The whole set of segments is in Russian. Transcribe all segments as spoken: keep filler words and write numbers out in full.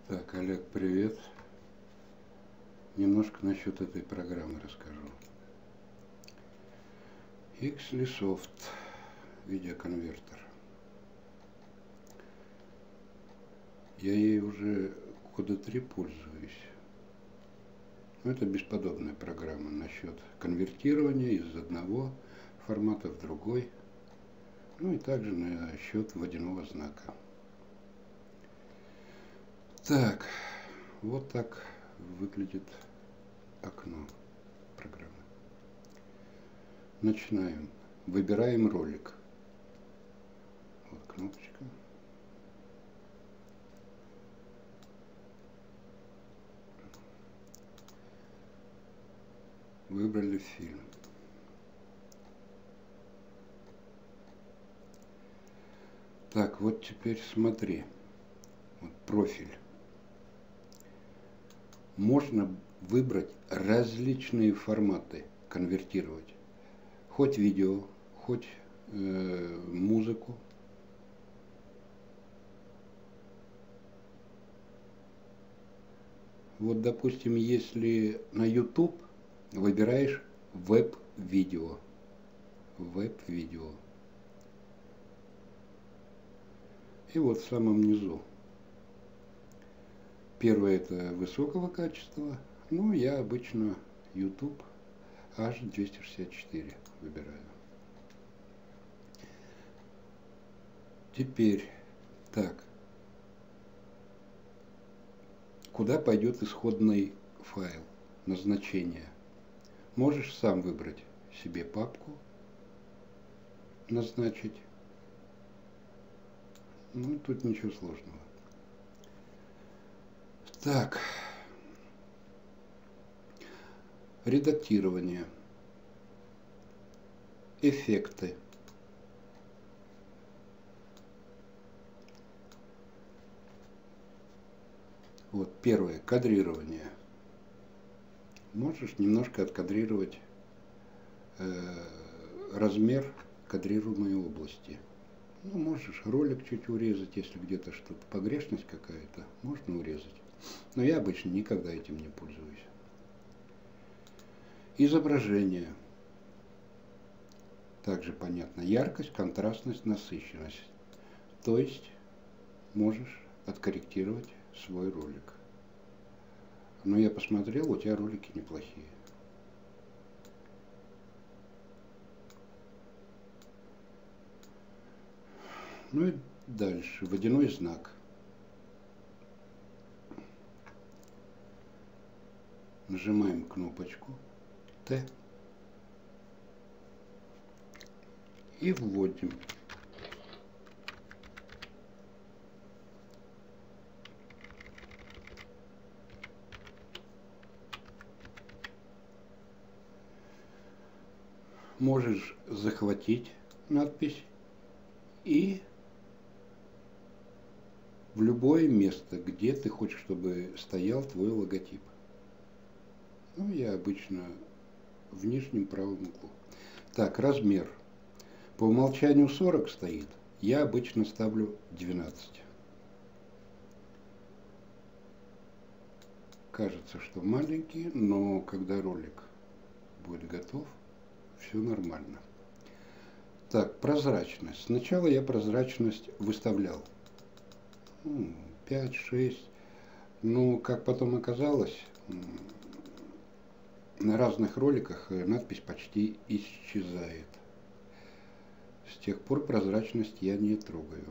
Так, Олег, привет. Немножко насчет этой программы расскажу. Xlisoft видеоконвертер. Я ей уже года три пользуюсь. Но это бесподобная программа насчет конвертирования из одного формата в другой. Ну и также насчет водяного знака. Так, вот так выглядит окно программы. Начинаем. Выбираем ролик. Вот кнопочка. Выбрали фильм. Так, вот теперь смотри. Вот профиль. Можно выбрать различные форматы, конвертировать. Хоть видео, хоть э, музыку. Вот, допустим, если на YouTube выбираешь веб-видео. Веб-видео. И вот в самом низу. Первое это высокого качества. Ну, я обычно YouTube эйч двести шестьдесят четыре выбираю. Теперь, так. Куда пойдет исходный файл? Назначение. Можешь сам выбрать себе папку, назначить. Ну, тут ничего сложного. Так. Редактирование. Эффекты. Вот первое. Кадрирование. Можешь немножко откадрировать э, размер кадрируемой области. Ну, можешь ролик чуть урезать, если где-то что-то, погрешность какая-то, можно урезать. Но я обычно никогда этим не пользуюсь. Изображение. Также понятно. Яркость, контрастность, насыщенность. То есть можешь откорректировать свой ролик. Но я посмотрел, у тебя ролики неплохие. Ну и дальше. Водяной знак. Нажимаем кнопочку Т и вводим. Можешь захватить надпись и в любое место, где ты хочешь, чтобы стоял твой логотип. Ну, я обычно в нижнем правом углу. Так, размер. По умолчанию сорок стоит. Я обычно ставлю двенадцать. Кажется, что маленький, но когда ролик будет готов, все нормально. Так, прозрачность. Сначала я прозрачность выставлял. пять-шесть. Ну, как потом оказалось, на разных роликах надпись почти исчезает. С тех пор прозрачность я не трогаю.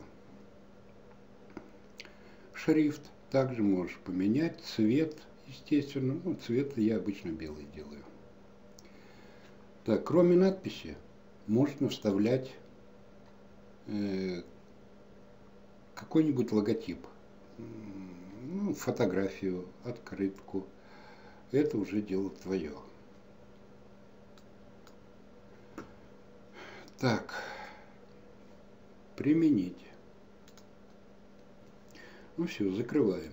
Шрифт также можешь поменять. Цвет, естественно. Ну, цвет я обычно белый делаю. Так, кроме надписи, можно вставлять э, какой-нибудь логотип. Ну, фотографию, открытку. Это уже дело твое. Так, применить. Ну все, закрываем.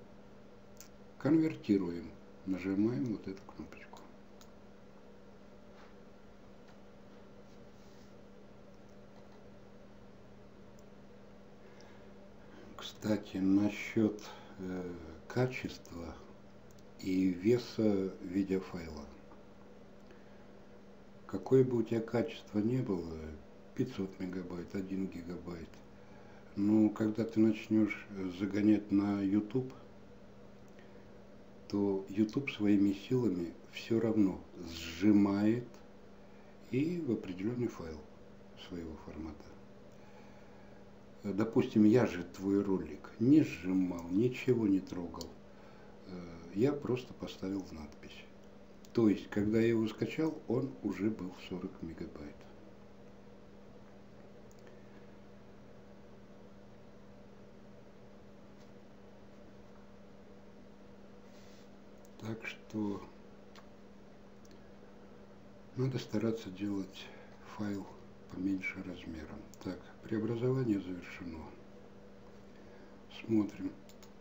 Конвертируем. Нажимаем вот эту кнопочку. Кстати, насчет э, качества и веса видеофайла. Какое бы у тебя качество ни было, пятьсот мегабайт, один гигабайт, но когда ты начнешь загонять на YouTube, то YouTube своими силами все равно сжимает и в определенный файл своего формата. Допустим, я же твой ролик не сжимал, ничего не трогал. Я просто поставил в надпись. То есть, когда я его скачал, он уже был сорок мегабайт. Так что надо стараться делать файл поменьше размером. Так, преобразование завершено. Смотрим.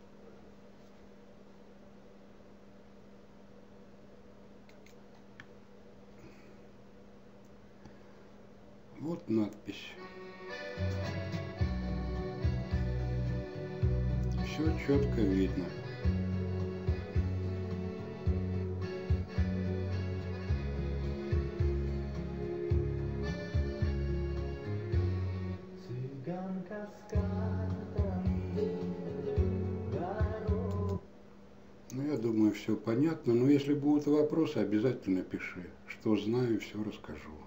Вот надпись. Все четко видно. Ну, я думаю, все понятно. Но если будут вопросы, обязательно пиши. Что знаю, все расскажу.